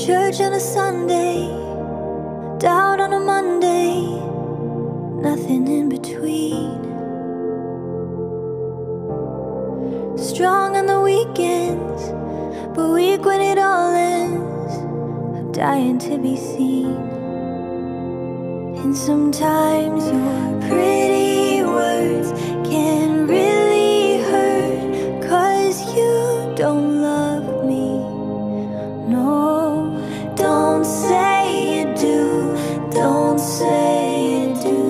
Church on a Sunday, down on a Monday, nothing in between. Strong on the weekends, but weak when it all ends. I'm dying to be seen. And sometimes your pretty words can really hurt, 'cause you don't love me. No, don't say you do, don't say you do.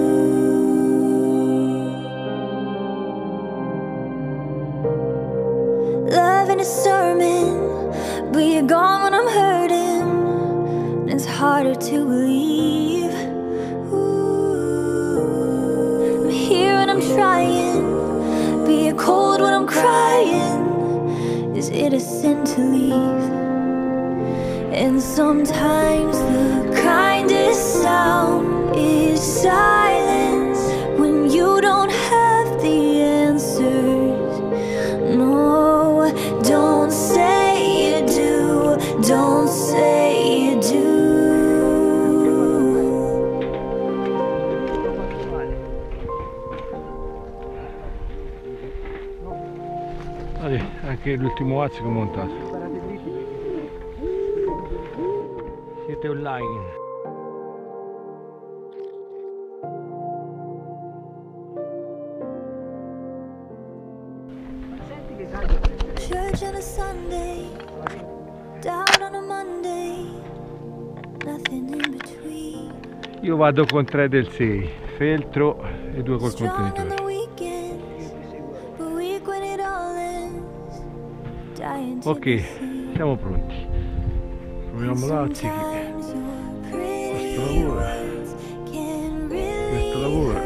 Love in a sermon, but you're gone when I'm hurting, and it's harder to believe. Ooh, I'm here and I'm trying, but you're cold when I'm crying. Is it a sin to leave? And sometimes the kindest sound is silence when you don't have the answers. No, don't say you do, don't say you do. Anche l'ultimo azzo che ho montato. Siete online. Church on a Sunday, down on a Monday, nothing in between. Io vado con 3 del 6, feltro e 2 col contenitore. Ok, siamo pronti. Proviamo l'azzi. Questo lavora. Questo lavora.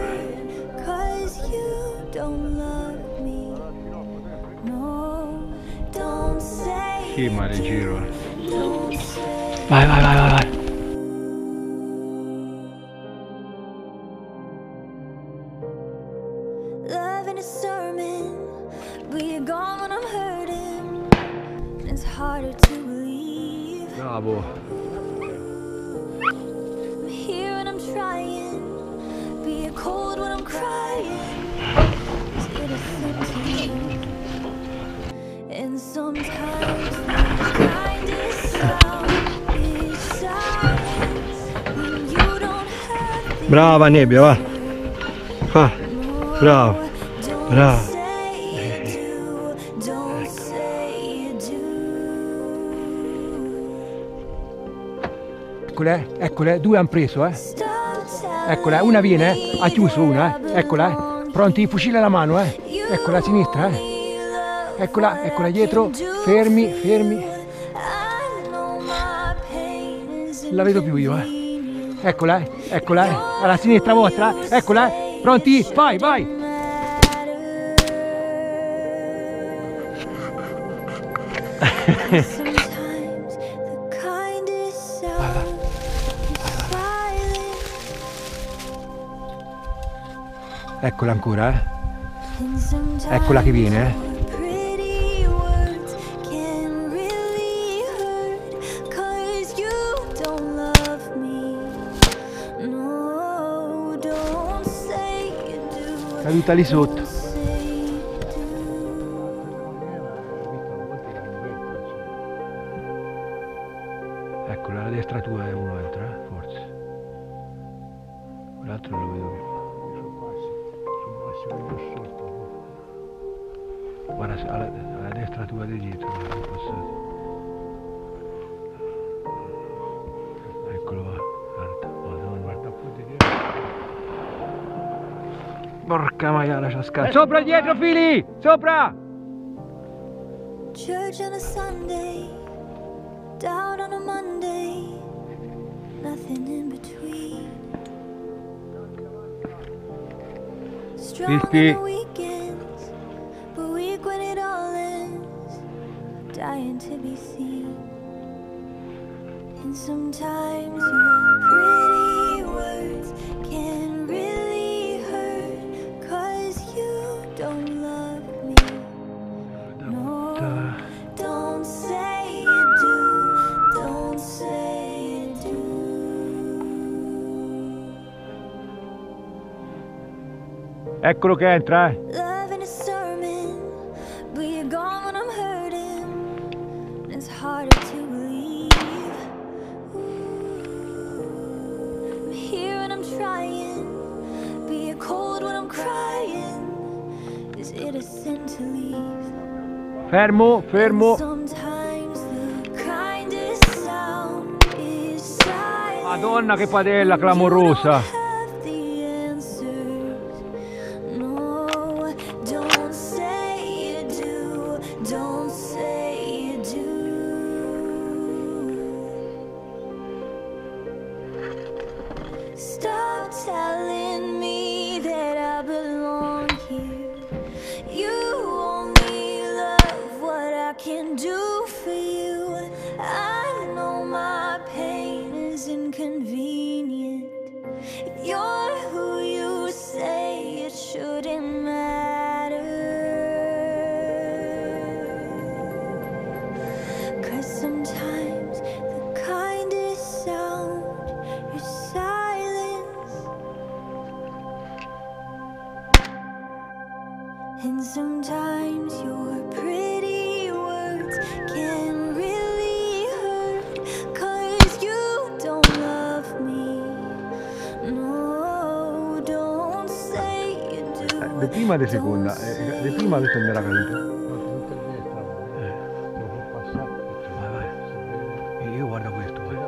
Sì, ma le giro. Vai, vai, vai, vai, vai. Love in a sermon, but you're gone when I'm hurting. It's harder to believe. Bravo. I'm here and I'm trying, but you're cold when I'm crying. Is it a sin to leave? And sometimes the kindest sound is silence when you don't have the Brava Nebbia, va. Fa. Bravo. Bravo. Eccole, 2 hanno preso, Eccola, una viene, ha chiuso una, Eccola, Pronti, fucile alla mano, Eccola a sinistra, Eccola dietro, fermi, fermi. Non la vedo più io, Eccola, alla sinistra vostra, eccola, pronti, vai, vai. Eccola ancora, Eccola che viene, Caduta lì sotto. Eccola, la destra tua è uno entra, forse. L'altro non lo vedo più. Guarda, alla destra tua di dietro, eccolo va, guarda un po' di dietro. Porca maiala, c'ha scala. Sopra, dietro, fili! Sopra! Church on a Sunday, down on a Monday, nothing in between. Strong on the weekends, but weak when it all ends. Dying to be seen. And sometimes your pretty words can really hurt, 'cause you don't love me. No, don't say you do, don't say Eccolo che entra, eh. Love in a sermon, but you're gone when I'm hurting. It's harder to believe. Ooh, I'm here and I'm trying. Be cold when I'm crying. Is it a sin to leave? Fermo, fermo. Sometimes the kindest sound is silence. Madonna che padella clamorosa. Stop telling me that I belong here. You only love what I can do for you. I know my pain is inconvenient. If you're who you say, it shouldn't matter. 'Cause sometimes the kindest sound is silence. And sometimes your pretty words can really hurt. 'Cause you don't love me. No, don't say you do. De prima de seconda, de prima questo mi era caduto. Vai, vai. E io guardo questo, vai.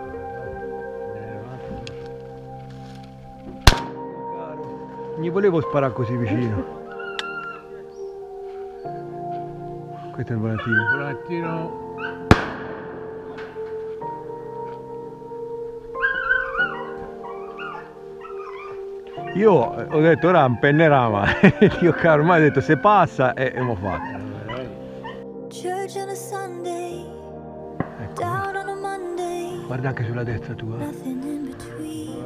Non gli volevo sparare così vicino. Questo è il volantino. Volantino. Io ho detto ora non pennerà mai. Io ormai ho detto se passa e m'ho fatto. Church on a Sunday, Ecco. down on a Monday, Guarda anche sulla destra tua. nothing in between.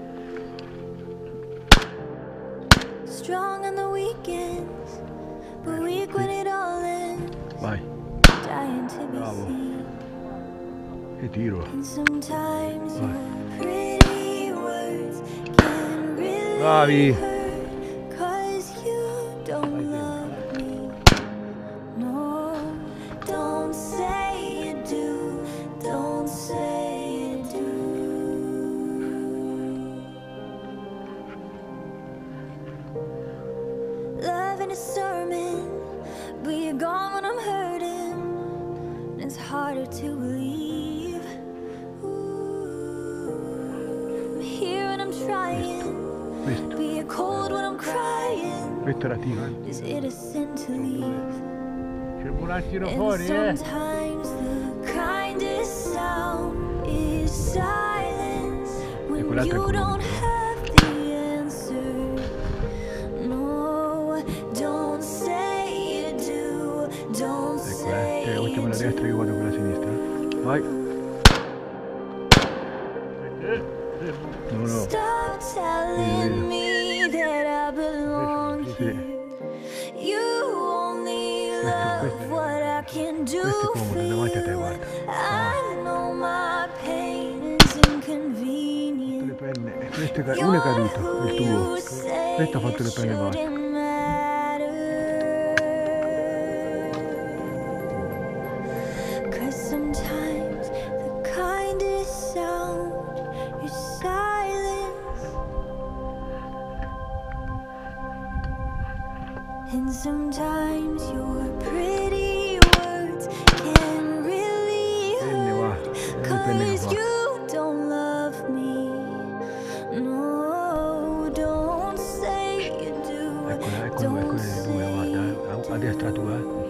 Strong on the weekends, but weak when it all ends. Vai. Dying to be Bravo. seen. Che tiro. And sometimes Vai. your pretty words can really Bravi. hurt. 'Cause you don't love me. No, don't say you do. Don't say you do. Love in a sermon, but you're gone when I'm hurting. It's harder to believe. Ooh, I'm here and I'm trying. Questo. Be cold when I'm crying. Questo era tiro, Is it a sin to leave? C'è il volantino And fuori, sometimes the kindest sound is silence. When quell'altro è you don't economico. have the answer. No, don't say you do. Don't Ecco, say te you quella destra, io guardo quella sinistra. Vai. No, no. Stop telling me that I belong Sì. here. You only love what I can do Questo è for comodo, davanti a te, you. guarda. I know my pain is Le inconvenient. penne. E questo uno è caduto, il tuo. Questo ha fatto le penne basse. Shouldn't matter. 'Cause sometimes the kindest sound is silence. And sometimes your pretty words can really Penne, va. hurt. Le penne che 'Cause fa. you don't love me. No, don't say you do. Ecco le due, guarda. A destra tua,